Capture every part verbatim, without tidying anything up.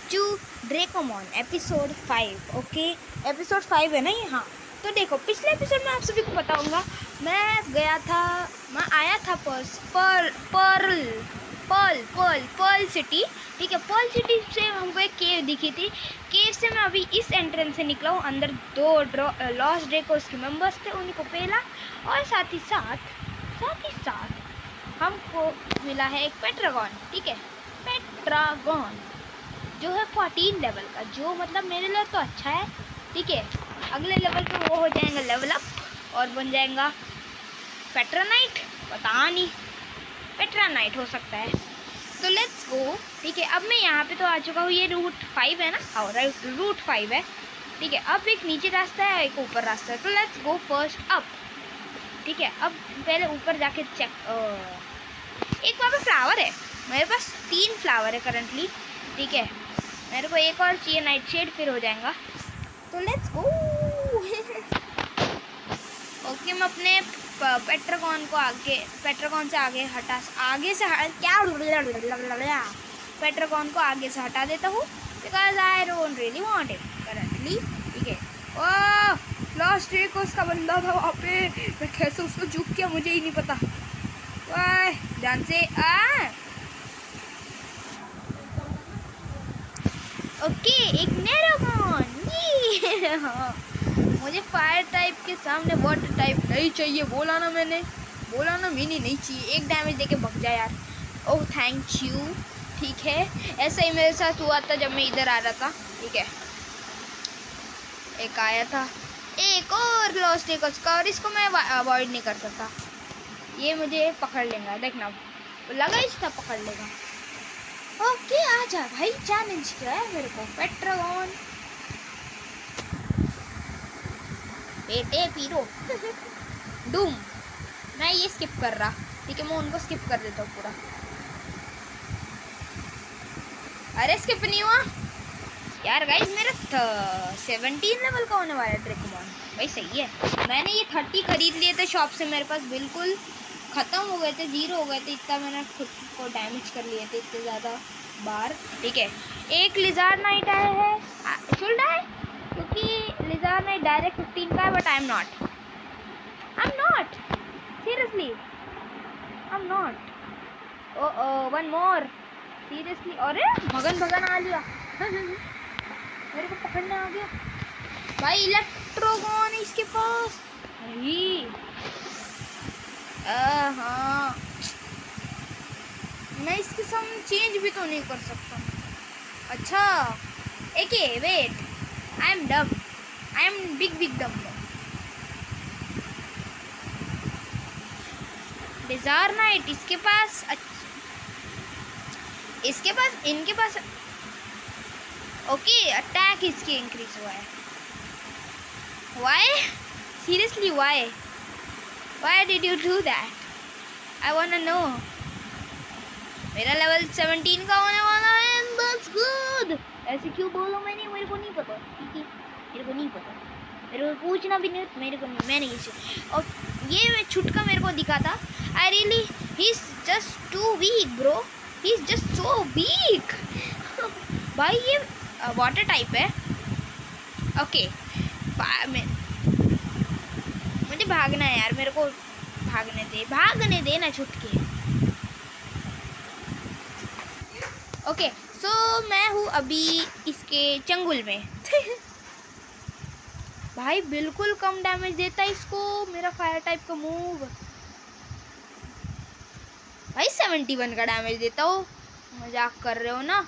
To Dracomon episode five. Okay, episode five है ना ये? हाँ, तो देखो पिछले एपिसोड में आप सभी को बताऊंगा, मैं गया था, मैं आया था पर्स पर pearl pearl pearl pearl city. ठीक है, पर्ल सिटी से हमको एक केव दिखी थी। केव से मैं अभी इस एंट्रेंस से निकला हूँ। अंदर दो लॉस्ट ड्रैकोस के मेंबर्स थे, उन्हीं को पहला और साथ ही साथ साथ ही साथ हमको मिला है एक पेट्रागॉन। ठीक है, पेट्रागॉन जो है फोर्टीन लेवल का, जो मतलब मेरे लिए तो अच्छा है। ठीक है, अगले लेवल पे वो हो जाएगा लेवल अप और बन जाएगा पेट्रानाइट, पता नहीं पेट्रानाइट हो सकता है। तो लेट्स गो। ठीक है, अब मैं यहाँ पे तो आ चुका हूँ। ये रूट फाइव है ना? हाँ, राइट, रूट फाइव है। ठीक है, अब एक नीचे रास्ता है, एक ऊपर रास्ता है। तो लेट्स गो फर्स्ट अप। ठीक है, अब पहले ऊपर जाके चेक। एक वहाँ पे फ्लावर है, मेरे पास तीन फ्लावर है करंटली। ठीक है, मेरे को एक और चाहिए नाइट शेड, फिर हो जाएगा। तो लेट्स गो। ओके, मैं अपने पेट्रागॉन को आगे पेट्रागॉन से आगे हटा आगे से हटा, क्या पेट्रागॉन को आगे से हटा देता हूँ, because I don't really want it currently. ठीक है, ओह लॉस्ट ड्रैकोस का बंदा था वहाँ पे, मैं कैसे उसको चूक किया मुझे ही नहीं पता। वाह, ध्यान से आ ओके, एक नेरोगॉन। हाँ, मुझे फायर टाइप के सामने वाटर टाइप नहीं चाहिए। बोला ना मैंने, बोला ना मैंने नहीं चाहिए। एक डैमेज देके भग जा यार। Oh thank you. ठीक है, ऐसा ही मेरे साथ हुआ था जब मैं इधर आ रहा था। ठीक है, एक आया था, एक और लॉस्ट ड्रैकोस का, और इसको मैं अवॉइड नहीं कर सकता। ये मुझे पकड़ लेगा, देखना लगा इस था पकड़ लेगा। ओके, आजा भाई, चैलेंज क्या है मेरे को। पेट्रागॉन बेटे पीरो डूम, मैं ये स्किप कर रहा। ठीक है, मैं उनको स्किप कर देता हूँ पूरा। अरे स्किप नहीं हुआ यार गाइस, मेरा सेवनटीन लेवल का होने वाला है ड्रैकोमॉन। भाई सही है, मैंने ये थर्टी खरीद लिए थे शॉप से, मेरे पास बिल्कुल ख़त्म हो गए थे, जीरो हो गए थे। इतना मैंने खुद को डैमेज कर लिए थे, इतने ज़्यादा बार। ठीक है, एक लिजार नाइट आया है, शुड आई, क्योंकि लिजार नाइट डायरेक्ट फिफ्टीन का है, but I am not I am not seriously I am not. Oh oh one more seriously. अरे भगन भगन आ लिया मेरे को पकड़ने आ गया भाई। इलेक्ट्रोगॉन है इसके पास भाई। हाँ, मैं इसके सामने चेंज भी तो नहीं कर सकता। अच्छा एके wait, I am dumb, I am big big dumb. Desire knight इसके पास, इसके पास इनके पास। ओके, अटैक इसकी इंक्रीज हुआ है। Why seriously, why why did you do that? I want to know. मेरा लेवल सेवनटीन का होने वाला है, दैट्स गुड। ऐसे क्यों बोलो? मैंने मेरे को नहीं पता। ठीक है, मेरे को नहीं पता, मेरे को पूछना भी नहीं, मेरे को नहीं, मैंने इसे। और ये छुटका मेरे को दिखा था। I really, he is just too weak bro, he is just so weak भाई। ये वाटर टाइप है। ओके, मुझे भागना है यार, मेरे को भागने दे, भागने दे ना छुटके। ओके, सो मैं हूँ अभी इसके चंगुल में भाई बिल्कुल कम डैमेज देता है इसको मेरा फायर टाइप का मूव। भाई सेवेंटी वन का डैमेज देता हो, मजाक कर रहे हो ना?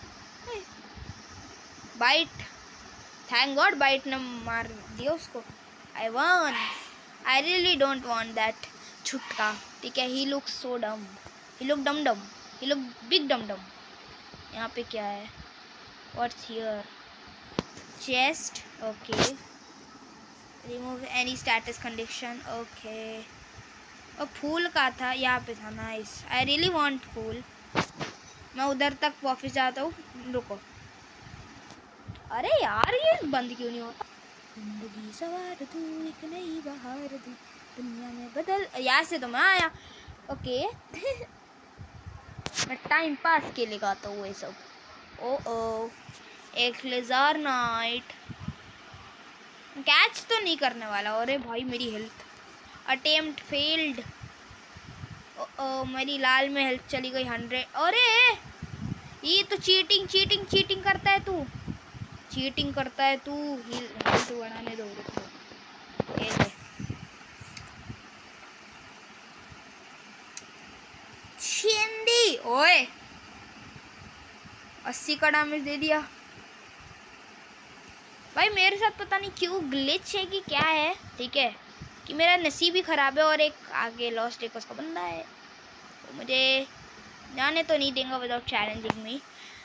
बाइट, थैंक गॉड बाइट ने मार दिया उसको। I won, I really don't want that छुटका। ठीक है, ही लुक सो डम, ही लुक डम डम, ही लुक बिग डम डम। यहाँ पे क्या है? What's here? Chest. Okay, remove any status condition. Okay, और फूल का था यहाँ पे था। नाइस, आई रियली वांट फूल। मैं उधर तक वापस जाता हूँ, रुको। अरे यार ये बंद क्यों नहीं हो? जिंदगी सवार तू एक नई बहार दी, दुनिया में बदल। यहाँ से तो मैं आया। ओके मैं टाइम पास के लिए गाता हूँ ये सब। ओ ओ एक लेजर नाइट। कैच तो नहीं करने वाला। अरे भाई मेरी हेल्थ, अटेम्प्ट फेल्ड। ओ, मेरी लाल में हेल्थ चली गई हंड्रेड। अरे ये तो चीटिंग चीटिंग चीटिंग करता है तू, चीटिंग करता है तू। हेल्थ बढ़ाने दो रुको। ये ले शिंदी। ओए अस्सी का डैमेज दे दिया भाई। मेरे साथ पता नहीं क्यों ग्लिच है कि क्या है। ठीक है कि मेरा नसीब ही ख़राब है और एक आगे लॉस्ट एक उसका बंदा है, तो मुझे जाने तो नहीं देंगे विदाउट चैलेंजिंग मी।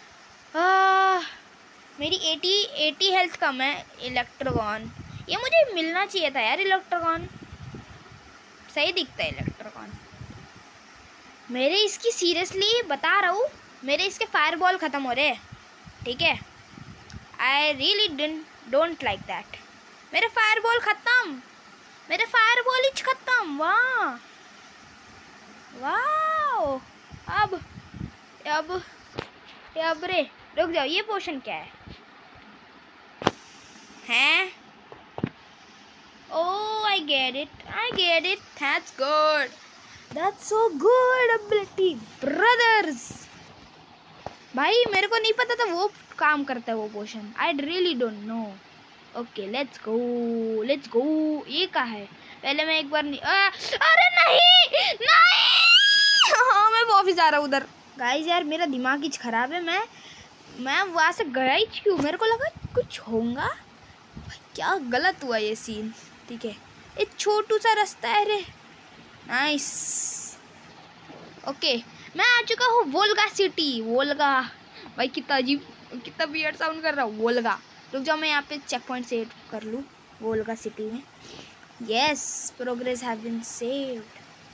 मेरी एटी एटी हेल्थ कम है। इलेक्ट्रोगॉन, ये मुझे मिलना चाहिए था यार। इलेक्ट्रोगॉन सही दिखता है इलेक्ट्रोगॉन मेरे। इसकी सीरियसली बता रहा हूँ, मेरे इसके फायर बॉल ख़त्म हो रहे हैं। ठीक है I really didn't don't like that. मेरे फायर बॉल ख़त्म, मेरे फायर बॉल ही ख़त्म। वाह वाह। अब अब अब रे रुक जाओ, ये पोशन क्या है हैं? Oh I get it, I get it. That's good, that's so good ability brothers. भाई मेरे को नहीं पता था वो काम करता है वो potion. I really don't know. Okay let's go let's go. ये क्या है? पहले मैं एक बार नहीं आ, अरे नहीं नहीं। हाँ मैं वापस जा रहा हूँ उधर। गाइस यार मेरा दिमाग ही खराब है। मैं मैं वहाँ से गया ही क्यों? मेरे को लगा कुछ होगा। क्या गलत हुआ ये सीन। ठीक है एक छोटू सा रास्ता है रे। नाइस। ओके मैं आ चुका हूँ वोल्गा सिटी। वोल्गा भाई कितना अजीब, कितना वियर्ड साउंड कर रहा हूँ। वोल्गा। रुक जाओ मैं यहाँ पे चेक पॉइंट सेव कर लूँ वोल्गा सिटी में। Yes progress have been saved.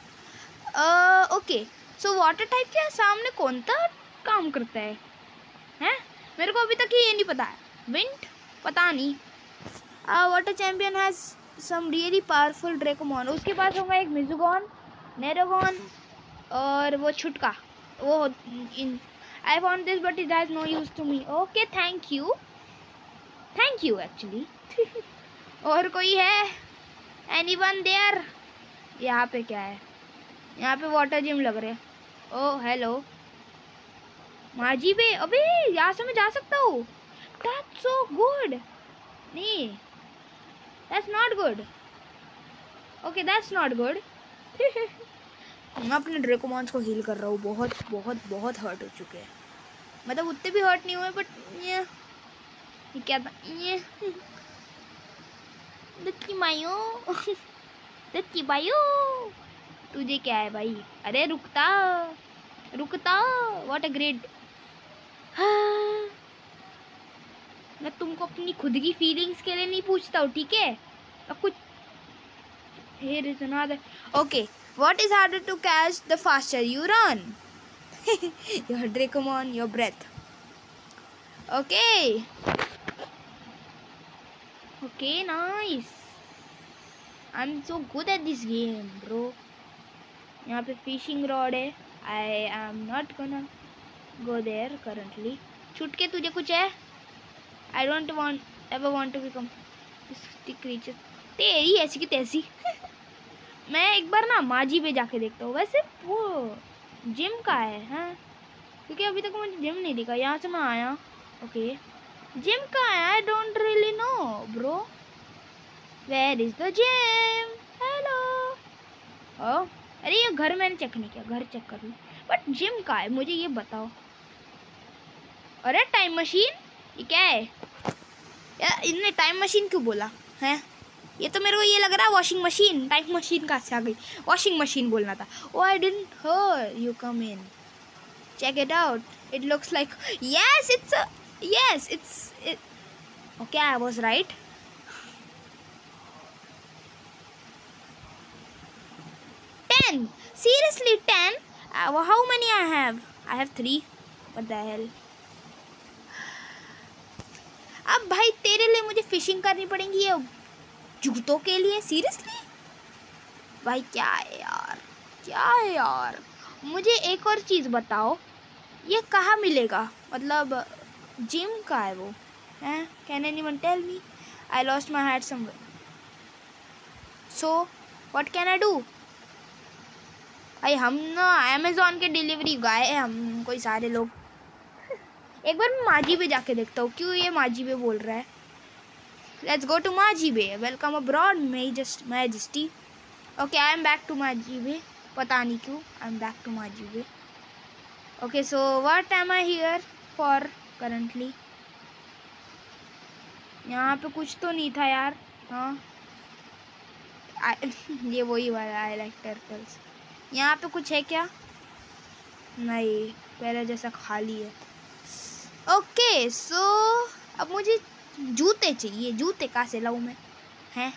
Okay so water type के सामने कौन सा काम करता है हैं? मेरे को अभी तक ये नहीं पता है। विंड पता नहीं। Water champion has some really powerful Dracomon. उसके पास होगा एक मिजुगॉन, नेरोगॉन और वो छुटका वो इन। I found this but it has no use to me. Okay thank you thank you actually. और कोई है? Anyone there? यहाँ पे क्या है? यहाँ पे वाटर जिम लग रहे। ओह हेलो माजी बे। अबे यहाँ से मैं जा सकता हूँ। That's so good. नहीं that's not good. Okay that's not good. मैं अपने ड्रैकोमॉन्स को हील कर रहा हूँ। बहुत बहुत बहुत हर्ट हो चुके हैं। मतलब उतने भी हर्ट नहीं हुए बट ये ये क्या था ये दत्ती मायो दत्ती बायो। तुझे क्या है भाई? अरे रुकता रुकता। What a great. मैं तुमको अपनी खुद की फीलिंग्स के लिए नहीं पूछता हूँ ठीक है? अब कुछ here is another. Okay what is harder to catch the faster you run? Your Dracomon, your breath. Okay okay nice. I'm so good at this game bro. यहाँ पे फिशिंग रॉड है। I am not gonna go there currently. छूट के तुझे कुछ है? I don't want ever want to become this creature. तेरी ऐसी की तैसी। मैं एक बार ना माजी पे जाके देखता हूँ। वैसे वो जिम का है हाँ, क्योंकि अभी तक मुझे जिम नहीं दिखा। यहाँ से मैं आया। ओके जिम का है। I don't really know bro. Where is the gym? Hello. Oh अरे ये घर मैंने चेक नहीं किया। घर चेक कर लूँ बट जिम का है मुझे ये बताओ। अरे टाइम मशीन ये क्या है यार? इनने टाइम मशीन क्यों बोला है? ये तो मेरे को ये लग रहा है वॉशिंग मशीन। टाइम मशीन कहाँ से आ गई? वॉशिंग मशीन बोलना था। Oh I didn't hear you come in. Check it out. It looks like yes it's yes it's okay I was right. Ten seriously ten? How many I have? I have three. What the hell. अब भाई तेरे लिए मुझे fishing करनी पड़ेगी ये जूतों के लिए? सीरियसली भाई क्या है यार क्या है यार? मुझे एक और चीज़ बताओ ये कहाँ मिलेगा? मतलब जिम का है वो? हैं? Can anyone tell me? I lost my hat somewhere, so what can I do? भाई हम ना अमेज़ॉन के डिलीवरी गाय है हम, कोई सारे लोग। एक बार मैं माजी पे जाके देखता हूँ क्यों ये माजी पे बोल रहा है। Let's go to Maji Bay, welcome abroad majesty. Okay I am back to Maji Bay, पता नहीं क्यों आई am back to Maji Bay. Okay so what am I here for currently? यहाँ पे कुछ तो नहीं था यार। हाँ ये वही वाला आई लाइक टर्टल्स। यहाँ पे कुछ है क्या? नहीं, पहले जैसा खाली है। ओके सो अब मुझे जूते चाहिए। जूते कहाँ से लाऊं मैं? हैं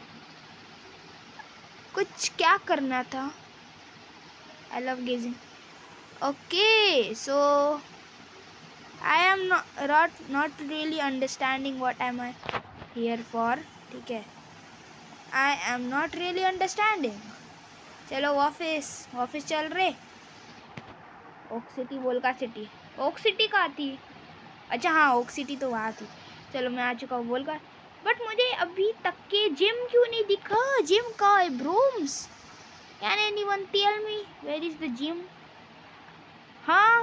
कुछ क्या करना था? I love gazing. Okay so I am not not really understanding what am I here for. ठीक है, I am not really understanding. चलो ऑफिस ऑफिस चल रहे। ओक सिटी बोल का सिटी? ओक सिटी कहाँ थी? अच्छा हाँ ओक सिटी तो वहाँ थी। चलो मैं आ चुका हूँ बोल कर। बट मुझे अभी तक के जिम क्यों नहीं दिखा? जिम का है brooms? Can anyone tell me where is the gym? हाँ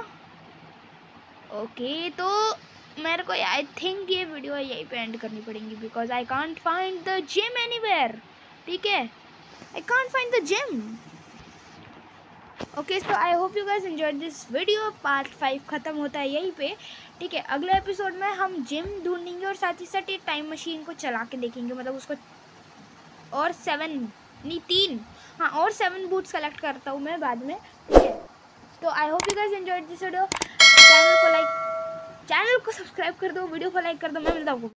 ओके तो मेरे को आई थिंक ये वीडियो यहीं पे एंड करनी पड़ेगी because I can't find the gym anywhere. ठीक है, I can't find the gym. Okay so I hope you guys enjoyed this video. Part five ख़त्म होता है यहीं पे। ठीक है, अगले एपिसोड में हम जिम ढूंढेंगे और साथ ही साथ ये टाइम मशीन को चला के देखेंगे, मतलब उसको। और सेवन नहीं तीन हाँ और सेवन बूट्स कलेक्ट करता हूँ मैं बाद में। ठीक है, तो I hope you guys enjoyed this video. Channel को लाइक चैनल को सब्सक्राइब कर दो, वीडियो को लाइक कर दो। मैं मिलता हूँ।